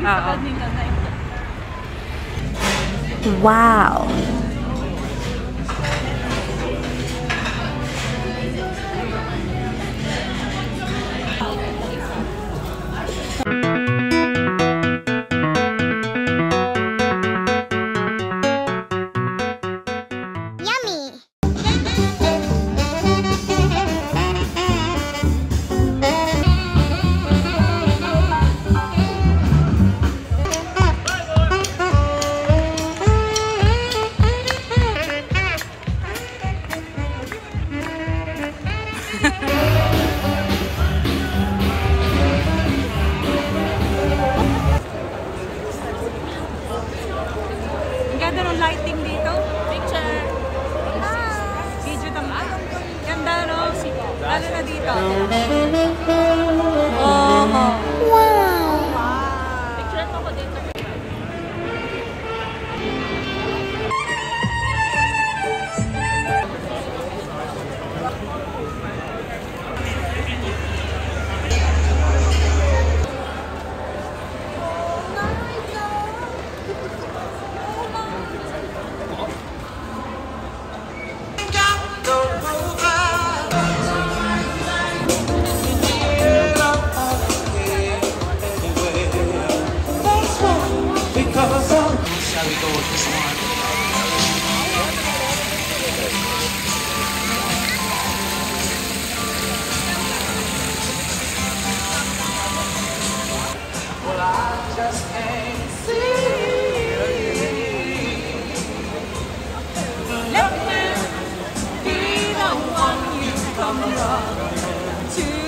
Wow! Lighting dito. Picture. Video naman. Ganda, no? Lalo na dito. Oh. Wow. Picture ko dito. Shall we go with this one? Well, I just can't see. Let me be the one you come running to.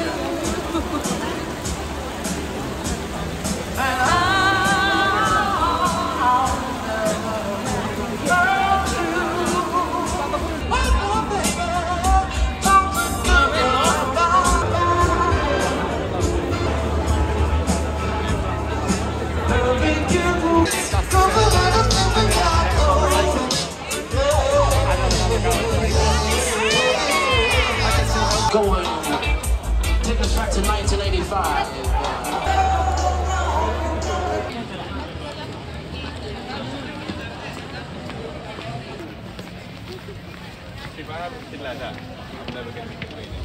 Going, take us back to 1985. If I have a kid like that, I'm never going to be complaining.